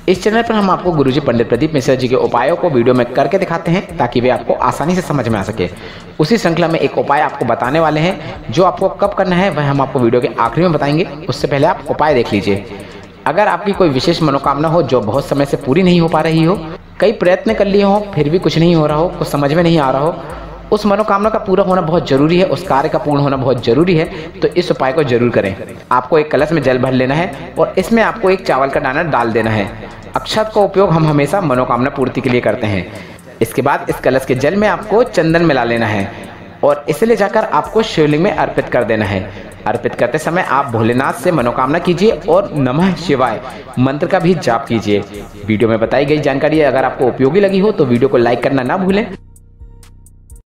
इस चैनल पर हम आपको गुरुजी पंडित प्रदीप मिश्रा जी के उपायों को वीडियो में करके दिखाते हैं ताकि वे आपको आसानी से समझ में आ सके। उसी श्रृंखला में एक उपाय आपको बताने वाले हैं, जो आपको कब करना है वह हम आपको वीडियो के आखिरी में बताएंगे। उससे पहले आप उपाय देख लीजिए। अगर आपकी कोई विशेष मनोकामना हो जो बहुत समय से पूरी नहीं हो पा रही हो, कई प्रयत्न कर लिए हो फिर भी कुछ नहीं हो रहा हो, कुछ समझ में नहीं आ रहा हो, उस मनोकामना का पूरा होना बहुत जरूरी है, उस कार्य का पूर्ण होना बहुत जरूरी है, तो इस उपाय को जरूर करें। आपको एक कलश में जल भर लेना है और इसमें आपको एक चावल का दाना डाल देना है। अक्षत का उपयोग हम हमेशा मनोकामना पूर्ति के लिए करते हैं। इसके बाद इस कलश के जल में आपको चंदन मिला लेना है और इसे ले जाकर आपको शिवलिंग में अर्पित कर देना है। अर्पित करते समय आप भोलेनाथ से मनोकामना कीजिए और नमः शिवाय मंत्र का भी जाप कीजिए। वीडियो में बताई गई जानकारी अगर आपको उपयोगी लगी हो तो वीडियो को लाइक करना ना भूलें।